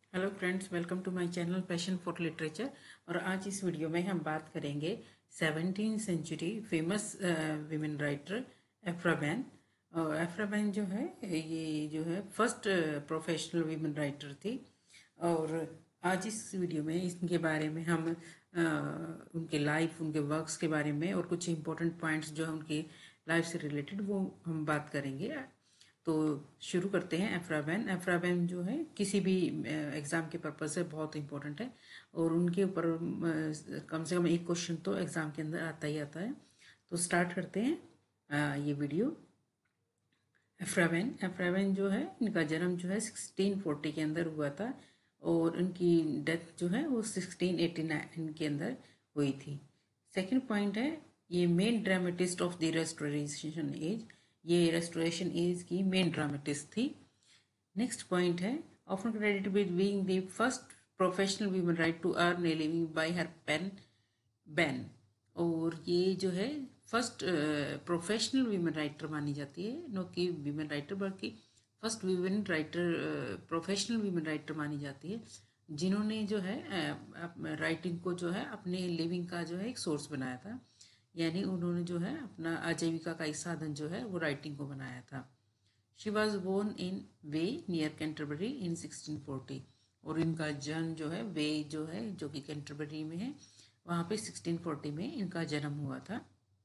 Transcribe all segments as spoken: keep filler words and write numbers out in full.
Hello friends, welcome to my channel passion for literature. और आज इस वीडियो में हम बात करेंगे seventeen century famous women writer Aphra Behn. और एफ्रा बैन जो है ये जो है फर्स्ट प्रोफेशनल विमेन राइटर थी। और आज इस वीडियो में इनके बारे में हम अ, उनके लाइफ, उनके वर्क्स के बारे में और कुछ इम्पोर्टेंट पॉइंट्स जो है उनकी लाइफ से रिलेटेड वो हम बात करेंगे। तो शुरू करते हैं। एफ्रा बैन एफ्रा बैन जो है किसी भी एग्ज़ाम के पर्पज़ से बहुत इंपॉर्टेंट है और उनके ऊपर अ, कम से कम एक क्वेश्चन तो एग्ज़ाम के अंदर आता ही आता है। तो स्टार्ट करते हैं अ, ये video. Aphra Behn Aphra Behn जो है इनका जन्म जो है सिक्सटीन फोर्टी के अंदर हुआ था और इनकी डेथ जो है वो सिक्सटीन एटी नाइन के अंदर हुई थी। सेकंड पॉइंट है, ये main dramatist of the restoration age, ये रेस्टोरेशन एज की मेन ड्रामेटिस्ट थी। नेक्स्ट पॉइंट है, often credited with being the first professional woman write to earn a living by her pen Behn. और ये जो है फर्स्ट प्रोफेशनल वीमेन राइटर मानी जाती है, नो कि वीमेन राइटर बल्कि first women writer, professional women writer मानी जाती है जिन्होंने जो है राइटिंग को जो है अपने लिविंग का जो है एक सोर्स बनाया था। यानी उन्होंने जो है अपना आजीविका का एक साधन जो है वो राइटिंग को बनाया था। She was born in Wye near Canterbury in sixteen forty. और इनका जन्म जो है वे जो है जो कि कैंटरबरी में है, वहाँ पे सिक्सटीन फोर्टी में इनका जन्म हुआ था।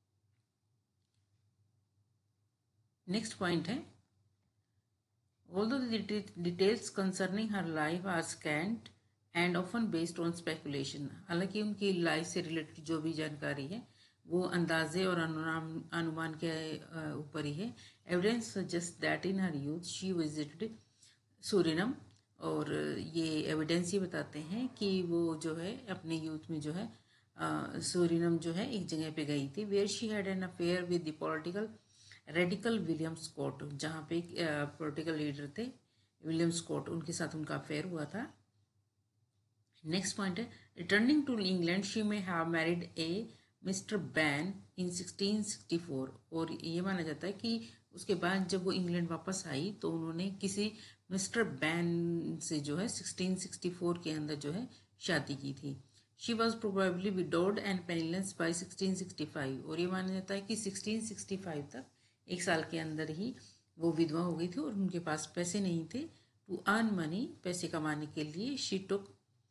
नेक्स्ट पॉइंट है, although the details concerning her life are scant and often based on speculation. हालांकि उनकी लाइफ से रिलेटेड जो भी जानकारी है वो अंदाजे और अनुमान अनुमान के ऊपर ही है। Evidence suggest that in her youth she visited Surinam. और ये एविडेंस ये बताते हैं कि वो जो है अपने यूथ में जो है सूरिनम जो है एक जगह पे गई थी, where she had an affair with the political radical William Scott, जहाँ पे एक पॉलिटिकल लीडर थे विलियम स्कॉट, उनके साथ उनका अफेयर हुआ था। नेक्स्ट पॉइंट है, returning to England she may have married a Mister Behn in sixteen sixty four. और ये माना जाता है कि उसके बाद जब वो इंग्लैंड वापस आई तो उन्होंने किसी मिस्टर बैन से जो है सिक्सटीन सिक्सटी फोर के अंदर जो है शादी की थी। She was probably widowed and penniless by sixteen sixty five. और ये माना जाता है कि सिक्सटीन सिक्सटी फाइव तक, एक साल के अंदर ही वो विधवा हो गई थी और उनके पास पैसे नहीं थे। टू अर्न मनी, पैसे कमाने के लिए, she took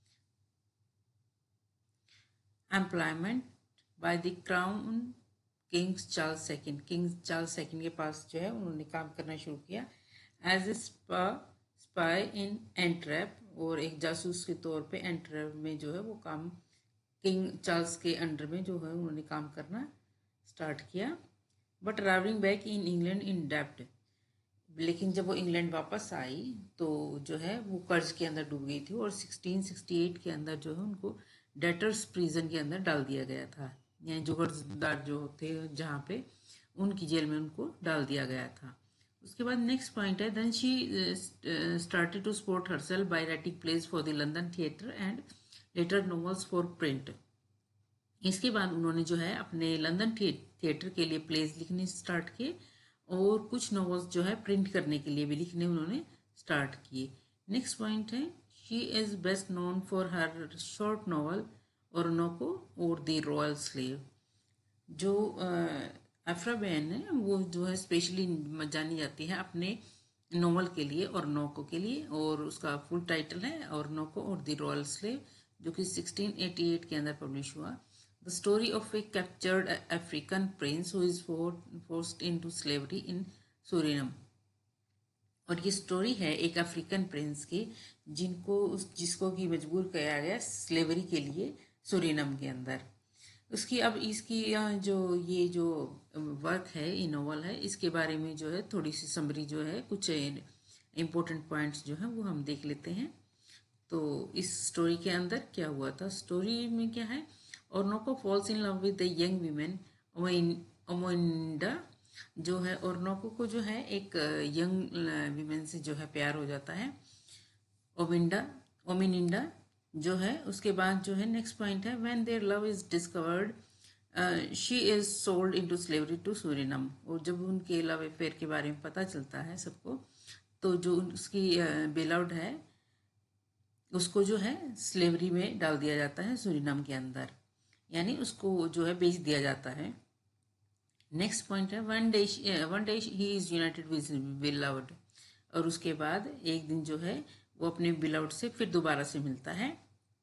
employment by the crown Kings Charles second. Kings Charles second के पास जो है उन्होंने काम करना शुरू किया as a spa spy in Antwerp. और एक जासूस के तौर पे एंट्रैप में जो है वो काम किंग चार्ल्स के अंडर में जो है उन्होंने काम करना स्टार्ट किया। But arriving back in England in डेब्ट, लेकिन जब वो इंग्लैंड वापस आई तो जो है वो कर्ज के अंदर डूब गई थी और सिक्सटीन सिक्सटी एट के अंदर जो है उनको डेटर्स प्रिजन के अंदर डाल दिया गया था। यानी जो कर्जदार जो थे जहाँ पे, उनकी जेल में उनको डाल दिया गया था। उसके बाद नेक्स्ट पॉइंट है, then she started to support herself by writing plays for the London theatre and later novels for print. इसके बाद उन्होंने जो है अपने लंदन थिएटर के लिए प्लेस लिखने स्टार्ट किए और कुछ नॉवेल्स जो है प्रिंट करने के लिए भी लिखने उन्होंने स्टार्ट किए। नेक्स्ट पॉइंट है, she is best known for her short novel Oroonoko और द रॉयल स्लेव। जो एफ्रा बैन है वो जो है स्पेशली जानी जाती है अपने नॉवल के लिए ओरनोको के लिए, और उसका फुल टाइटल है ओरनोको और द रॉयल स्लेव, जो कि सिक्सटीन एटी एट के अंदर पब्लिश हुआ। The story of a captured African prince who is forced into slavery in Surinam. और ये स्टोरी है एक अफ्रीकन प्रिंस की जिनको जिसको कि मजबूर किया गया स्लेवरी के लिए सूरिनम के अंदर। उसकी अब इसकी जो ये जो वर्क है, ये नॉवल है, इसके बारे में जो है थोड़ी सी समरी जो है, कुछ इम्पोर्टेंट पॉइंट्स जो है वो हम देख लेते हैं। तो इस स्टोरी के अंदर क्या हुआ था, स्टोरी में क्या है, Oroonoko falls in love with the young women Imoinda. जो है ओरनोको को जो है एक यंग वीमेन से जो है प्यार हो जाता है, ओमिंडा ओमिनिंडा जो है। उसके बाद जो है नेक्स्ट पॉइंट है, when their love is discovered she is sold into slavery to Surinam. और जब उनके लव अफेयर के बारे में पता चलता है सबको, तो जो उसकी बेलव्ड है उसको जो है स्लेवरी में डाल दिया जाता है सूरीनाम के अंदर, यानी उसको जो है बेच दिया जाता है। नेक्स्ट पॉइंट है one day one day he is united with beloved, और उसके बाद एक दिन जो है वो अपने बिलव्ड से फिर दोबारा से मिलता है।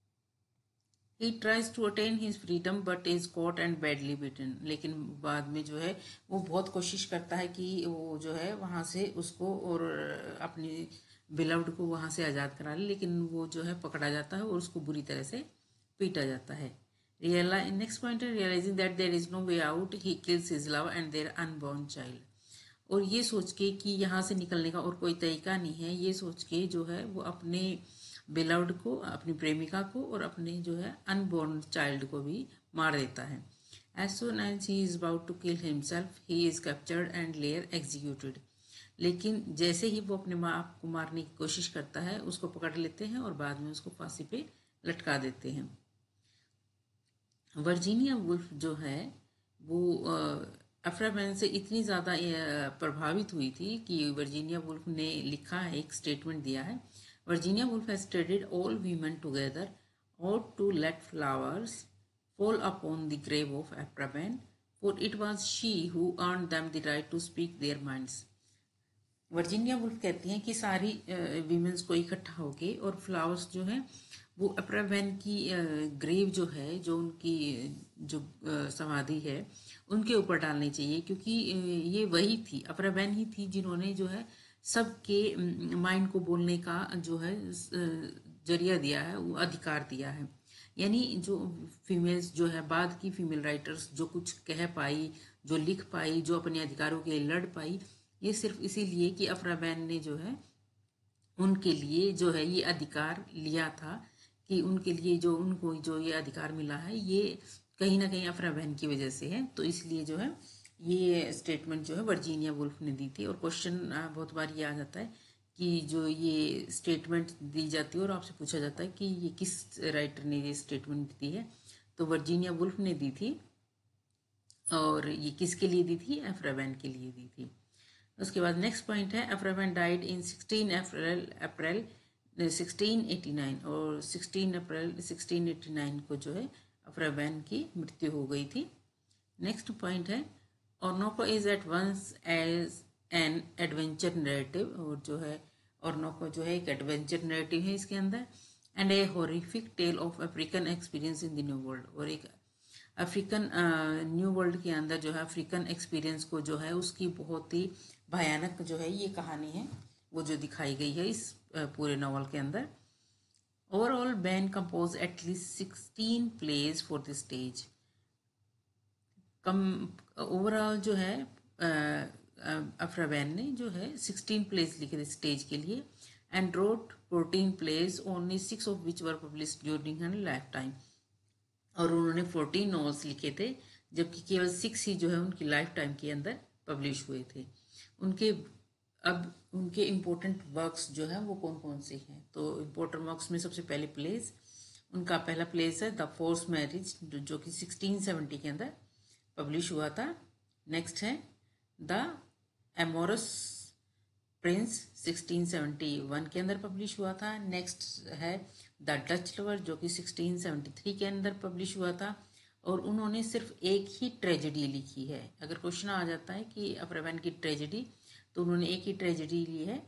He tries to attain his freedom but is caught and badly beaten, लेकिन बाद में जो है वो बहुत कोशिश करता है कि वो जो है वहाँ से उसको और अपनी बिलव्ड को वहाँ से आज़ाद करा ले, लेकिन वो जो है पकड़ा जाता है और उसको बुरी तरह से पीटा जाता है। रियलाइज नेक्स्ट पॉइंट है realising that there is no way out he kills his love and their unborn child, और ये सोच के कि यहाँ से निकलने का और कोई तरीका नहीं है, ये सोच के जो है वो अपने बिलव्ड को, अपनी प्रेमिका को और अपने जो है अनबॉर्न चाइल्ड को भी मार देता है। As soon as he is about to kill himself he is captured and लेयर एग्जीक्यूटेड, लेकिन जैसे ही वो अपने माँ को मारने की कोशिश करता है उसको पकड़ लेते हैं और बाद में उसको फांसी पे लटका देते हैं। वर्जीनिया वुल्फ जो है वो अफ्रा बैन से इतनी ज़्यादा प्रभावित हुई थी कि वर्जीनिया वुल्फ ने लिखा है, एक स्टेटमेंट दिया है। Virginia Woolf has traded all women together out to let flowers fall upon the grave of Aphra Behn, for it was she who earn them the right to speak their minds. Virginia Woolf कहती हैं कि सारी women's को इकट्ठा होके और flowers जो है वो अफ्रा बैन की ग्रेव जो है, जो उनकी जो समाधि है उनके ऊपर डालनी चाहिए, क्योंकि ये वही थी, अफ्रा बैन ही थी जिन्होंने जो है सबके माइंड को बोलने का जो है जरिया दिया है, वो अधिकार दिया है। यानी जो फीमेल्स जो है बाद की फीमेल राइटर्स जो कुछ कह पाई, जो लिख पाई, जो अपने अधिकारों के लिए लड़ पाई, ये सिर्फ इसीलिए कि अफ्रा बैन ने जो है उनके लिए जो है ये अधिकार लिया था, कि उनके लिए जो उनको जो ये अधिकार मिला है ये कहीं ना कहीं अफ्रा बैन की वजह से है। तो इसलिए जो है ये स्टेटमेंट जो है वर्जीनिया वुल्फ ने दी थी। और क्वेश्चन बहुत बार ये आ जाता है कि जो ये स्टेटमेंट दी जाती है और आपसे पूछा जाता है कि ये किस राइटर ने ये स्टेटमेंट दी है, तो वर्जीनिया वुल्फ ने दी थी। और ये किसके लिए दी थी? अफ्रा बैन के लिए दी थी। उसके बाद नेक्स्ट पॉइंट है Aphra Behn died in sixteen April April sixteen eighty nine, और sixteen April sixteen eighty nine को जो है अफ्रा बैन की मृत्यु हो गई थी। नेक्स्ट पॉइंट है Oroonoko is at once as an adventure narrative, और जो है ऑर्नोको जो है एक एडवेंचर नरेटिव है इसके अंदर, and a horrific tale of African experience in the new world, और एक अफ्रीकन न्यू वर्ल्ड के अंदर जो है अफ्रीकन एक्सपीरियंस को जो है उसकी बहुत ही भयानक जो है ये कहानी है वो जो दिखाई गई है इस पूरे नॉवल के अंदर। Overall Behn compose at least sixteen plays for the stage. Come overall जो है अफ्रा बैन ने जो है सिक्सटीन प्लेज लिखे थे स्टेज के लिए, and wrote fourteen plays, only six of which were published during her lifetime, और उन्होंने फोर्टीन नॉवेल्स लिखे थे जबकि केवल सिक्स ही जो है उनकी लाइफ टाइम के अंदर पब्लिश हुए थे। उनके अब उनके इम्पोर्टेंट वर्क्स जो है वो कौन कौन से हैं, तो इम्पोर्टेंट वर्क्स में सबसे पहले प्लेस, उनका पहला प्लेस है द फोर्स मैरिज जो कि सिक्सटीन सेवेंटी के अंदर पब्लिश हुआ था। नेक्स्ट है the amorous prince sixteen seventy one के अंदर पब्लिश हुआ था। नेक्स्ट है द डच लवर जो कि सिक्सटीन सेवेंटी थ्री के अंदर पब्लिश हुआ था, और उन्होंने सिर्फ एक ही ट्रेजेडी लिखी है। अगर क्वेश्चन आ जाता है कि अफ्रा बैन की ट्रेजेडी, तो उन्होंने एक ही ट्रेजेडी ली है,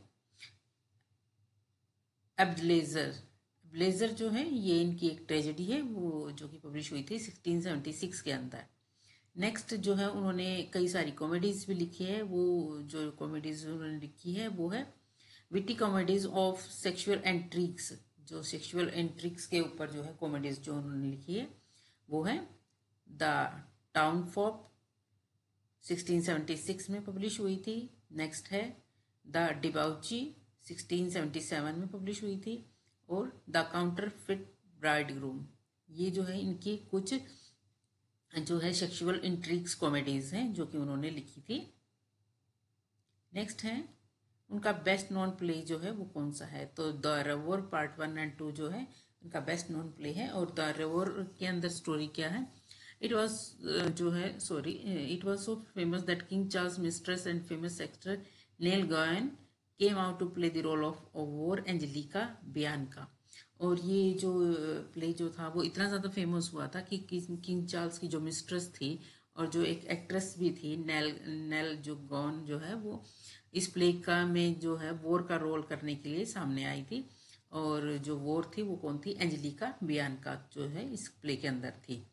एब्लेजर। ब्लेजर जो है ये इनकी एक ट्रेजेडी है वो जो कि पब्लिश हुई थी सिक्सटीन सेवेंटी सिक्स के अंदर। नेक्स्ट जो है उन्होंने कई सारी कॉमेडीज भी लिखी है, वो जो कॉमेडीज उन्होंने लिखी है वो है witty comedies of sexual intrigues, जो सेक्सुअल एंट्रिक्स के ऊपर जो है कॉमेडीज जो उन्होंने लिखी है वो है the town fop sixteen seventy six में पब्लिश हुई थी। नेक्स्ट है the debauchee sixteen seventy seven में पब्लिश हुई थी, और the counterfeit bridegroom, ये जो है इनकी कुछ जो है सेक्सुअल इंट्रिग्स कॉमेडीज हैं जो कि उन्होंने लिखी थी। नेक्स्ट है उनका बेस्ट नॉन प्ले जो है वो कौन सा है, तो the rover part one and two जो है उनका बेस्ट नॉन प्ले है। और द रेवोर के अंदर स्टोरी क्या है, इट वॉज जो है sorry it was so famous that King Charles mistress and famous actor Nell Gwyn came out to play the role of war Angelica Bianca, और ये जो प्ले जो था वो इतना ज़्यादा फेमस हुआ था कि किंग चार्ल्स की जो मिस्ट्रेस थी और जो एक एक्ट्रेस भी थी नेल नेल जो गॉन जो है वो इस प्ले का में जो है वॉर का रोल करने के लिए सामने आई थी। और जो वॉर थी वो कौन थी? एंजेलिका बियांका जो है इस प्ले के अंदर थी।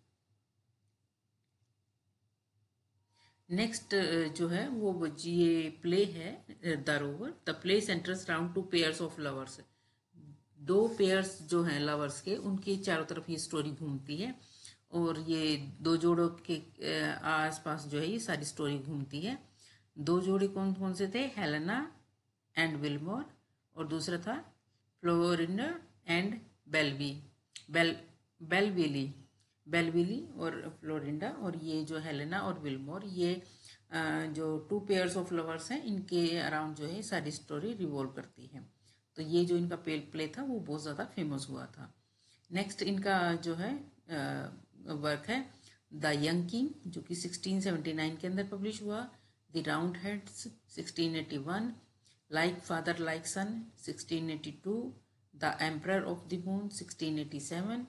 नेक्स्ट जो है वो ये प्ले है the rover. The play centres round two pairs of lovers. दो पेयर्स जो हैं लवर्स के, उनके चारों तरफ ये स्टोरी घूमती है और ये दो जोड़ों के आसपास जो है ये सारी स्टोरी घूमती है। दो जोड़े कौन कौन से थे? हेलेना एंड विल्मोर, और दूसरा था फ्लोरिंडा एंड बेलवी बेल बेलविली बेलविली और फ्लोरिंडा। और ये जो हेलेना और विल्मोर, ये जो टू पेयर्स ऑफ लवर्स हैं, इनके अराउंड जो है सारी स्टोरी रिवॉल्व करती है। तो ये जो इनका पेल प्ले था वो बहुत ज़्यादा फेमस हुआ था। नेक्स्ट इनका जो है वर्क है द यंग किंग, जो कि सिक्सटीन सेवेंटी नाइन के अंदर पब्लिश हुआ। The roundheads sixteen eighty one, like father like son sixteen eighty two, the emperor of the moon sixteen eighty seven.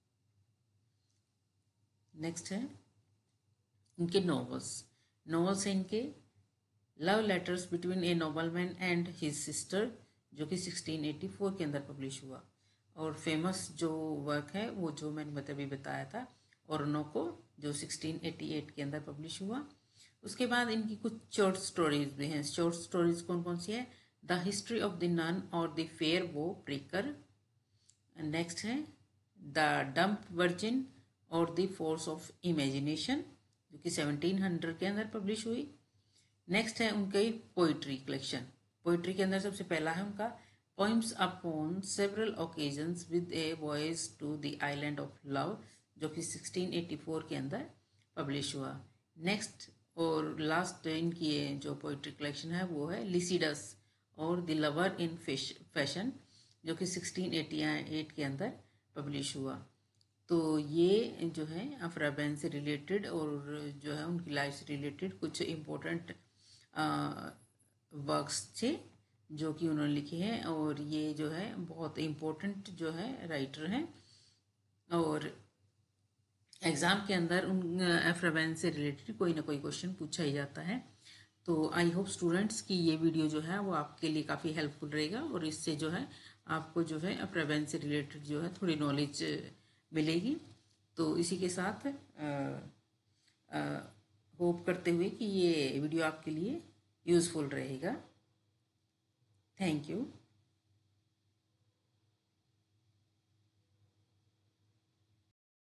Next है इनके नॉवेल्स। नॉवेल्स हैं इनके love letters between a nobleman and his sister, जो कि sixteen eighty four के अंदर publish हुआ। और फेमस जो वर्क है वो जो मैंने मतलब अभी बताया था ओरोनोको, जो सिक्सटीन एटी एट के अंदर पब्लिश हुआ। उसके बाद इनकी कुछ शॉर्ट स्टोरीज भी हैं। शॉर्ट स्टोरीज कौन कौन सी है? The history of the nun और the fair vow breaker. Next है द डम्प वर्जिन और द फोर्स ऑफ इमेजिनेशन, जो कि सेवनटीन हंड्रेड के अंदर पब्लिश हुई। नेक्स्ट है उनकी पोइट्री कलेक्शन। पोइट्री के अंदर सबसे पहला है उनका poems upon several occasions with a voyage to the island of love, जो कि सिक्सटीन एटी फोर के अंदर पब्लिश हुआ। नेक्स्ट और लास्ट इनकी जो पोइट्री कलेक्शन है वो है लिसिडस और द लवर इन फैशन, जो कि सिक्सटीन एटी एट के अंदर पब्लिश हुआ। तो ये जो है अफरा बैन से रिलेटेड और जो है उनकी लाइफ से रिलेटेड कुछ इम्पोर्टेंट वर्क्स थे जो कि उन्होंने लिखे हैं। और ये जो है बहुत इम्पोर्टेंट जो है राइटर हैं और एग्ज़ाम के अंदर उन अफरा बैन से रिलेटेड कोई ना कोई क्वेश्चन पूछा ही जाता है। तो आई होप स्टूडेंट्स की ये वीडियो जो है वो आपके लिए काफ़ी हेल्पफुल रहेगा और इससे जो है आपको जो है अफरा बैन से रिलेटेड जो है थोड़ी नॉलेज मिलेगी। तो इसी के साथ होप करते हुए कि ये वीडियो आपके लिए यूज़फुल रहेगा। Thank you.